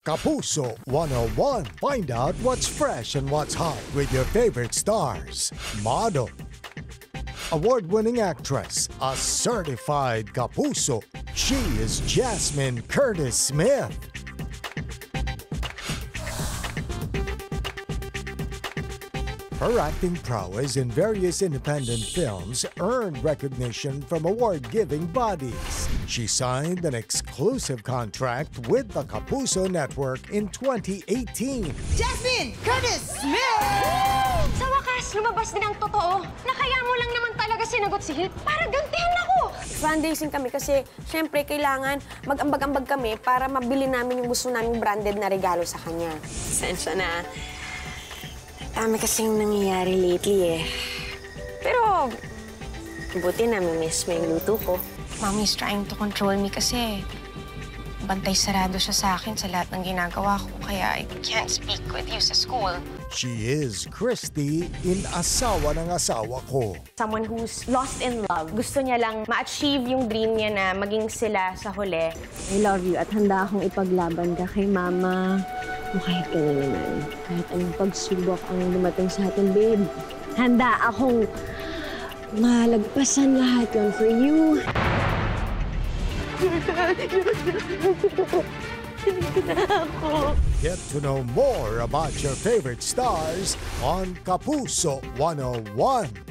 Kapuso 101. Find out what's fresh and what's hot with your favorite stars. Model. Award-winning actress, a certified Kapuso. She is Jasmine Curtis-Smith. Her acting prowess in various independent films earned recognition from award-giving bodies. She signed an exclusive contract with the Kapuso Network in 2018. Jasmine Curtis-Smith! Sa wakas, lumabas din ang totoo na kaya mo lang naman talaga sinagot si Hit para gantihan ako. Fundraising kami kasi syempre kailangan mag-ambag-ambag kami para mabili namin yung gusto naming branded na regalo sa kanya. Sensya na. Dami kasing nangyayari lately eh. Pero, buti na miss mo yung luto ko. Mommy's trying to control me kasi bantay sarado siya sa akin sa lahat ng ginagawa ko. Kaya I can't speak with you sa school. She is Cristy in Asawa Ko. Someone who's lost in love. Gusto niya lang ma-achieve yung dream niya na maging sila sa huli. I love you at handa akong ipaglaban ka kay Mama. O kahit ka na naman, kahit anong pagsubok ang dumating sa atin, babe. Handa akong malagpasan lahat yun for you. Get to know more about your favorite stars on Kapuso 101.